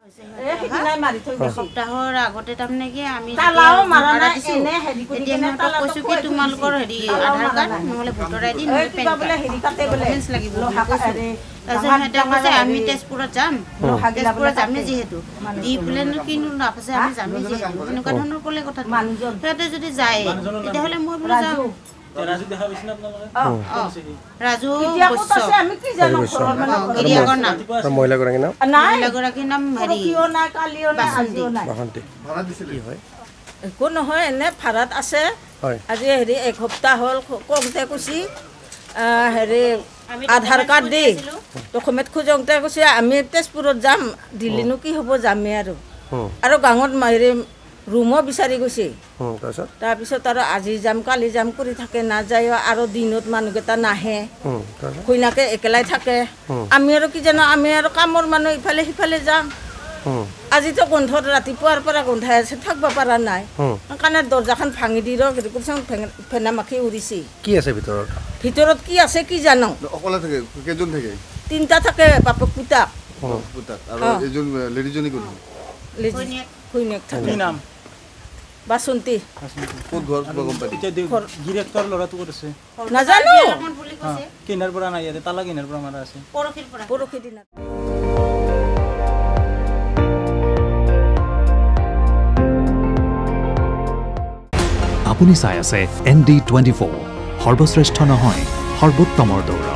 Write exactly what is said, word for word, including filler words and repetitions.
সপ্তাহৰ আগতে তাৰমানে কি আমি কৈছো কি তোমালোকৰ হেৰি আধাৰ কাৰ্ড নহ'লে ভোটাৰ আই ডি নহ'লে পেন কাৰ্ড লাগিব তাৰপিছত কৈছে আমি তেজপুৰত যাম তেজপুৰত যামেই যিহেতু দি পেলাইনো কিনো লাভ আছে আমি যামেই যিহেতু এনেকুৱা ধৰণৰ ক'লে কথা সিহঁতে যদি যায় তেতিয়াহ'লে মই বোলো যাওঁ ৰাজু দেখা পাইছে না আপোনালোকে ৰাজু আমি কি জানো এৰিয়াৰ নাম মহিলা গৰাকী নাম মহিলা গৰাকী নাম হেৰি কিয় নাই কালিও নাই আজিও নাই বাহন্তি ভাড়া দিছিল কি হয় একো নহয় এনে ভাড়াত আছে আজি হেৰি এক সপ্তাহ হ'ল কমতে কৈছি হেৰি আধাৰ কাৰ্ড দি ডকুমেণ্ট খোজোতে কৈছে আমি তেজপুৰত যাম দিল্লীনো কি হ'ব যামেই আৰু আৰু গাঁৱত হেৰি ৰুমো বিচাৰি গৈছে তাৰপিছত আৰু আজি যাম কালি যাম কৰি থাকে নাযায় আৰু দিনত মানুহকেইটা নাহে কইনাকে একেলাই থাকে আমি আৰু কি জানো আমি আৰু কামৰ মানুহ ইফালে সিফালে যাম আজিতো গোন্ধত ৰাতিপুৱাৰ পৰা গোন্ধাই আছে থাকিব পৰা নাই সেইকাৰণে দৰ্জাখন ভাঙি দি ৰ ফেনা মাখি উৰিছে কি আছে ভিতৰত ভিতৰত কি আছে কি জানো অকলে থাকে কেইজন থাকে তিনিটা থাকে বাপক পুতাক পুতাক আৰু এজন লেডিজনী কোন ঘৈণীয়েক থাকে কি নাম বাসন্তী কোন ঘৰ গম পাই ডিৰেক্টৰ ল'ৰাটো ক'ত আছে নাজানো কিনাৰ পৰা নাই ইয়াতে তালা কিনাৰ পৰা মাৰা আছে পৰখিৰ পৰা পৰখি দিনা আপুনি চাই আছে এন ডি টুৱেণ্টি ফ'ৰ সৰ্বশ্ৰেষ্ঠ নহয় সৰ্বোত্তমৰ দৌৰা